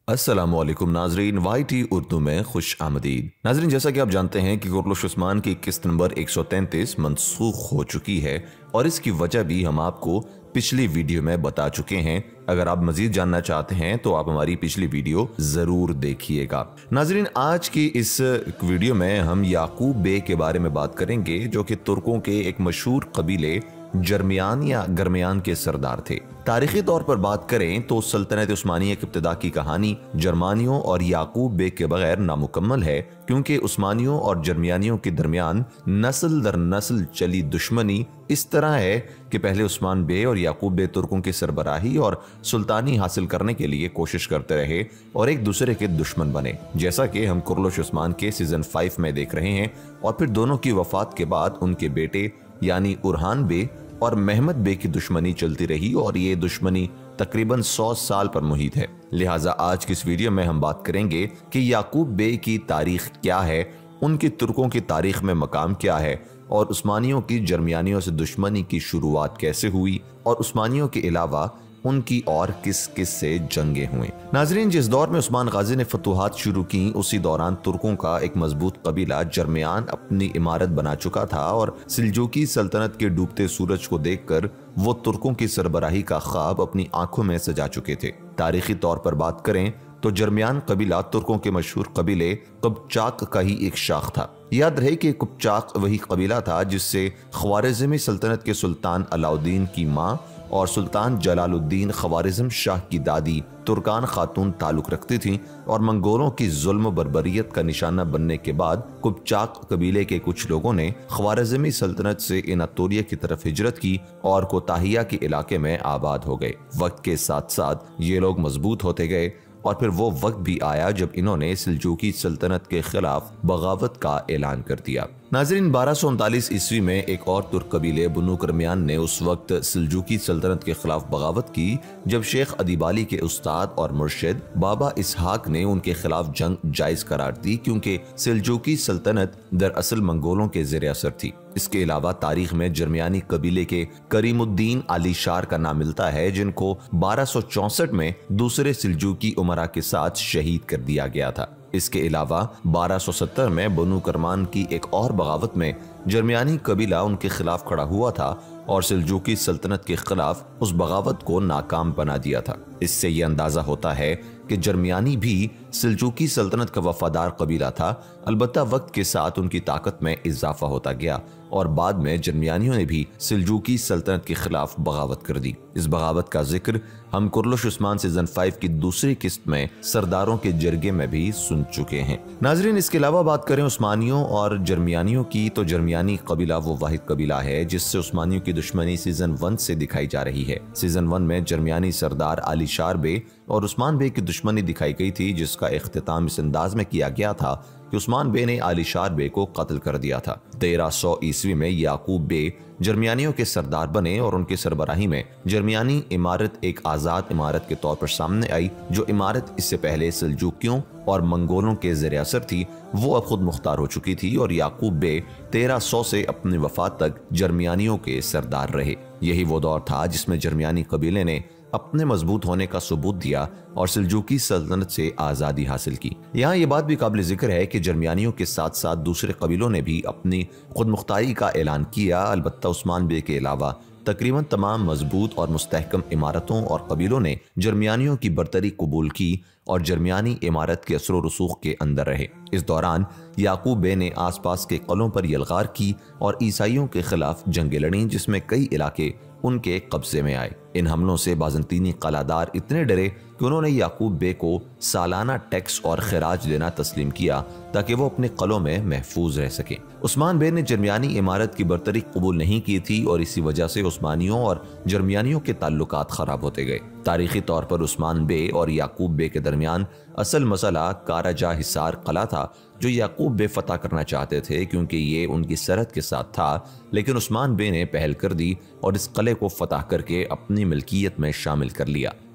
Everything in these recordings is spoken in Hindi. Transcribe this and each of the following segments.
अस्सलामुअलैकुम नाजरीन, YT उर्दू में खुश आमदीद। नाजरीन, जैसा कि आप जानते हैं कि कुरैश उस्मान की किस्त नंबर 133 मनसूख हो चुकी है और इसकी वजह भी हम आपको पिछली वीडियो में बता चुके हैं। अगर आप मजीद जानना चाहते हैं तो आप हमारी पिछली वीडियो जरूर देखिएगा। नाजरीन, आज की इस वीडियो में हम याकूब बे के बारे में बात करेंगे, जो कि तुर्कों के एक मशहूर कबीले जर्मियान या गरमियान के सरदार थे। तारीखी तौर पर बात करें तो सल्तनत उस्मानिया की इब्तिदा की कहानी जर्मानियों और याकूब बे के बगैर नामुकम्मल है, क्योंकि उस्मानियों और जर्मियानियों के दरमियान नस्ल दर नस्ल चली दुश्मनी इस तरह है कि पहले उस्मान बे और याकूब बे तुर्कों की सरबराही और सुल्तानी हासिल करने के लिए कोशिश करते रहे और एक दूसरे के दुश्मन बने, जैसा कि हम कुरैश उस्मान के सीजन 5 में देख रहे हैं। और फिर दोनों की वफात के बाद उनके बेटे यानी उरहान बे और महमद बे की दुश्मनी चलती रही और ये दुश्मनी तकरीबन 100 साल पर मुहित है। लिहाजा आज की इस वीडियो में हम बात करेंगे कि याकूब बे की तारीख क्या है, उनकी तुर्कों की तारीख में मकाम क्या है और उस्मानियों की जर्मियानियों से दुश्मनी की शुरुआत कैसे हुई और उस्मानियों के अलावा उनकी और किस किस से जंगे हुए। नाजरीन, जिस दौर में उस्मान गाजी ने फतूहात शुरू की, उसी दौरान तुर्कों का एक मजबूत कबीला जर्मियान अपनी इमारत बना चुका था और सिल्जूकी सल्तनत के डूबते सूरज को देखकर वो तुर्कों की सरबराही का ख्वाब अपनी आंखों में सजा चुके थे। तारीखी तौर पर बात करें तो जर्मियान कबीला तुर्कों के मशहूर कबीले कुबचाक का ही एक शाख था। याद रहे कि कुबचाक वही कबीला था जिससे ख्वारिज़मी सल्तनत के सुल्तान अलाउद्दीन की माँ और सुल्तान जलालुद्दीन ख्वारिज़म शाह की दादी तुर्कान खातून ताल्लुक रखती थीं और मंगोलों की जुल्म बर्बरियत का निशाना बनने के बाद कुबचाक कबीले के कुछ लोगों ने ख्वारिज़मी सल्तनत से एनातोलिया की तरफ हिजरत की और कोताहिया के इलाके में आबाद हो गए। वक्त के साथ साथ ये लोग मजबूत होते गए और फिर वो वक्त भी आया जब इन्होंने सिल्जूकी सल्तनत के खिलाफ बगावत का ऐलान कर दिया। नाजरीन, 1239 ईस्वी में एक और तुर्क कबीले बनु करमियान ने उस वक्त सिल्जूकी सल्तनत के खिलाफ बगावत की जब शेख अदीबाली के उस्ताद और मुर्शिद बाबा इसहाक ने उनके खिलाफ जंग जायज करार दी, क्योंकि सिल्जूकी सल्तनत दरअसल मंगोलों के ज़ेर असर थी। इसके अलावा तारीख में जर्मियानी कबीले के करीमुद्दीन आलीशार का नाम मिलता है, जिनको 1264 में दूसरे सिल्जूकी उमरा के साथ शहीद कर दिया गया था। इसके अलावा 1270 में बनु करमान की एक और बगावत में जर्मियानी कबीला उनके खिलाफ खड़ा हुआ था और सिल्जूकी सल्तनत के खिलाफ उस बगावत को नाकाम बना दिया था। इससे यह अंदाजा होता है कि जर्मियानी भी सिल्जूकी सल्तनत का वफादार कबीला था। अलबत्ता वक्त के साथ उनकी ताकत में इजाफा होता गया और बाद में जर्मियानियों ने भी सिल्जूकी सल्तनत के खिलाफ बगावत कर दी। इस बगावत का जिक्र हम कुरैश उस्मान सीजन 5 की दूसरी किस्त में सरदारों के जरगे में भी सुन चुके हैं। नाजरीन, इसके अलावा बात करें उस्मानियों और जर्मियानियों की, तो जर्मियानी कबीला वो वाहिद कबीला है जिससे उस्मानियों की दुश्मनी सीजन 1 से दिखाई जा रही है। सीजन 1 में जर्मियानी सरदार आलीशार बे और उस्मान बे की दुश्मनी दिखाई गई थी, जिसका इख्तिताम इस अंदाज में किया गया था कि उस्मान बे ने आलीशार बे को कत्ल कर दिया था। 1300 ईस्वी में याकूब बे जर्मियानियों के सरदार बने और उनके सरबराही में जर्मियानी इमारत एक आज़ाद इमारत के तौर पर सामने आई। जो इमारत इससे पहले सल्जूकियों और मंगोलों के ज़ेर असर थी, वो अब खुद मुख्तार हो चुकी थी और याकूब बे 1300 से अपनी वफात तक जर्मियानियों के सरदार रहे। यही वो दौर था जिसमें जर्मियानी कबीले ने अपने मजबूत होने का सबूत दिया और सिल्जूकी सल्तनत से आज़ादी हासिल की। यहाँ ये बात भी काबिल जिक्र है कि जर्मियानियों के साथ साथ दूसरे कबीलों ने भी अपनी खुद मुख्तारी का ऐलान किया। अलबत्ता उस्मान बे के अलावा तकरीबन तमाम मजबूत और मुस्तहकम इमारतों और कबीलों ने जर्मियानियों की बरतरी कबूल की और जर्मियानी इमारत के असर रसूख के अंदर रहे। इस दौरान याकूब बे ने आसपास के कलों पर यलगार की और ईसाइयों के खिलाफ जंगें लड़ी, जिसमें कई इलाके उनके कब्जे में आए। इन हमलों से बाज़ंतीनी कलादार इतने डरे कि उन्होंने याकूब बे को सालाना टैक्स और खराज देना तस्लीम किया ताकि वो अपने कलों में महफूज रह सकें। उस्मान बे ने जर्मियानी इमारत की बरतरी कबूल नहीं की थी और इसी वजह से उस्मानियों और जर्मियानियों के ताल्लुकात खराब होते गए। तारीखी तौर पर उस्मान बे और याकूब बे के दरमियान असल मसला काराजा हिसार कला था, जो याकूब बे फतह करना चाहते थे क्योंकि ये उनकी सरहद के साथ था, लेकिन उस्मान बे ने पहल कर दी और इस किले को फतह करके अपनी मिल्कियत में शामिल कर लिया।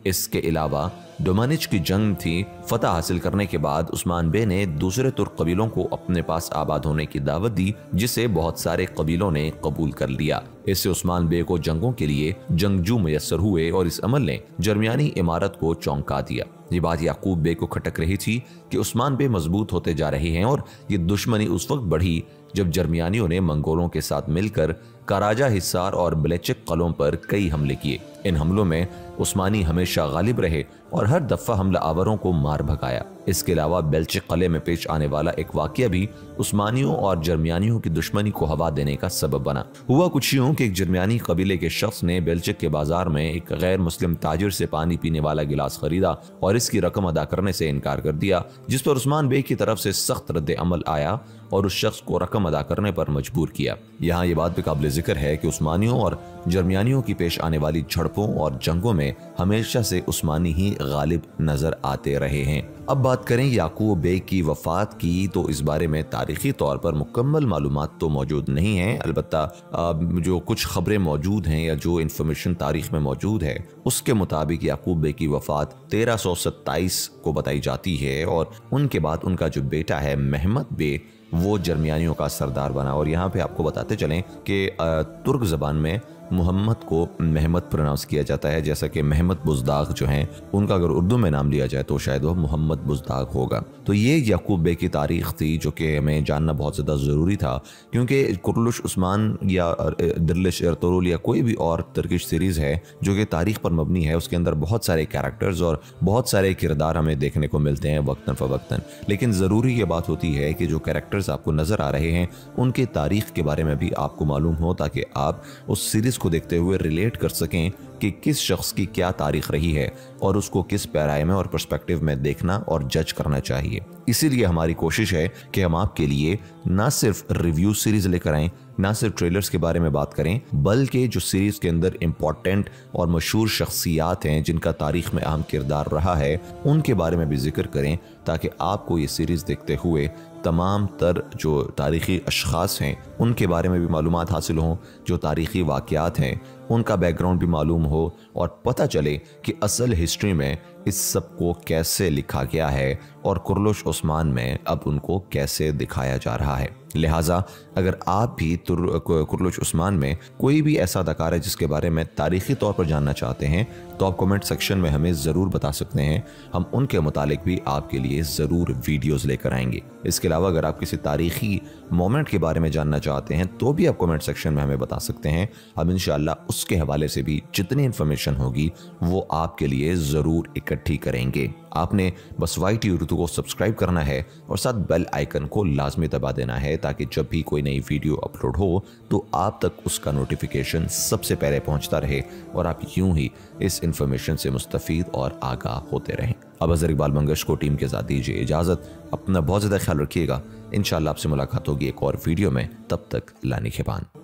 इसके अलावा डोमानिच की जंग थी। फतह हासिल करने के बाद उस्मान बे ने दूसरे तुर्क कबीलों को अपने पास आबाद होने की दावत दी, जिसे बहुत सारे कबीलों ने कबूल कर लिया। इससे उस्मान बे को जंगों के लिए जंगजू मुयस्सर हुए और इस अमल ने जर्मनी इमारत को चौंका दिया। ये बात याकूब बे को खटक रही थी कि उस्मान बे मजबूत होते जा रहे हैं और ये दुश्मनी उस वक्त बढ़ी जब जर्मनियों ने मंगोलों के साथ मिलकर कराजा, हिसार और ब्लेचिक कलों पर कई हमले किए। इन हमलों में उस्मानी हमेशा गालिब रहे और हर दफा हमला आवरों को मार भगाया। इसके अलावा बेल्चिक किले में पेश आने वाला एक वाकया भी उस्मानियों और जर्मनियों की दुश्मनी को हवा देने का सबब बना। हुआ कुछ यूं कि एक जर्मनी कबीले के शख्स ने बेल्चिक के बाजार में एक गैर मुस्लिम ताजिर से पानी पीने वाला गिलास खरीदा और इसकी रकम अदा करने से इनकार कर दिया, जिस पर उस्मान बे की तरफ से सख्त रद्द अमल आया और उस शख्स को रकम अदा करने पर मजबूर किया। यहाँ ये बात भी काबिल जिक्र है कि उस्मानियों और जर्मनियों की पेश आने वाली झड़पों और जंगों में हमेशा से उस्मानी ही गालिब नजर आते रहे हैं। अब बात करें याकूब बे की वफात की, तो इस बारे में तारीखी तौर पर मुकम्मल मालूमात तो मौजूद नहीं है। अलबत्ता जो कुछ खबरें मौजूद हैं या जो इंफॉर्मेशन तारीख में मौजूद है उसके मुताबिक याकूब बे की वफात 1327 को बताई जाती है और उनके बाद उनका जो बेटा है महमद बे वो जर्मनियों का सरदार बना। और यहाँ पे आपको बताते चलें कि तुर्क ज़बान में मोहम्मद को महमद प्रोनाउंस किया जाता है, जैसा कि महमद बुज़दाग जो हैं उनका अगर उर्दू में नाम लिया जाए तो शायद वह मोहम्मद बुज़दाग होगा। तो ये याकूब बे की तारीख थी जो कि हमें जानना बहुत ज़्यादा ज़रूरी था, क्योंकि कुरलुश उस्मान या दिरलिश एर्तुगरुल या कोई भी और तुर्किश सीरीज़ है जो कि तारीख पर मबनी है, उसके अंदर बहुत सारे कैरेक्टर्स और बहुत सारे किरदार हमें देखने को मिलते हैं वक्तन फ़वक्तन। लेकिन ज़रूरी ये बात होती है कि जो कैरेक्टर्स आपको नज़र आ रहे हैं उनके तारीख के बारे में भी आपको मालूम हो, ताकि आप उस सीरीज़ को देखते हुए रिलेट कर सकें कि किस शख्स की क्या तारीख रही है और उसको किस पैराए में और पर्सपेक्टिव में देखना और जज करना चाहिए। इसीलिए हमारी कोशिश है कि हम आपके लिए ना सिर्फ रिव्यू सीरीज लेकर आएं, ना सिर्फ ट्रेलर्स के बारे में बात करें, बल्कि जो सीरीज के अंदर इंपॉर्टेंट और मशहूर शख्सियात हैं जिनका तारीख में अहम किरदार रहा है उनके बारे में भी जिक्र करें, ताकि आपको ये सीरीज देखते हुए तमाम तर जो तारीख़ी अशख़ास हैं उनके बारे में भी मालूमात हासिल हों, जो तारीख़ी वाक़यात हैं उनका बैकग्राउंड भी मालूम हो और पता चले कि असल हिस्ट्री में इस सब को कैसे लिखा गया है और कुरलुश उस्मान में अब उनको कैसे दिखाया जा रहा है। लिहाजा अगर आप भी कुरलुश उस्मान में कोई भी ऐसा अदाकार है जिसके बारे में तारीख़ी तौर पर जानना चाहते हैं तो आप कमेंट सेक्शन में हमें ज़रूर बता सकते हैं, हम उनके मुतालिक भी आपके लिए ज़रूर वीडियोज़ लेकर आएंगे। इसके अलावा अगर आप किसी तारीख़ी मोमेंट के बारे में जानना चाहते हैं तो भी आप कमेंट सेक्शन में हमें बता सकते हैं, हम इंशाअल्लाह उसके हवाले से भी जितनी इन्फॉर्मेशन होगी वो आपके लिए ज़रूर इकट्ठी करेंगे। आपने बस YT उर्दू को सब्सक्राइब करना है और साथ बेल आइकन को लाजमी दबा देना है, ताकि जब भी कोई नई वीडियो अपलोड हो तो आप तक उसका नोटिफिकेशन सबसे पहले पहुंचता रहे और आप यूं ही इस इंफॉर्मेशन से मुस्तफ़ीद और आगाह होते रहें। अब अज़हर इकबाल मंगश को टीम के साथ दीजिए इजाज़त। अपना बहुत ज़्यादा ख्याल रखिएगा। इंशाअल्लाह आपसे मुलाकात होगी एक और वीडियो में, तब तक लानी खेबान।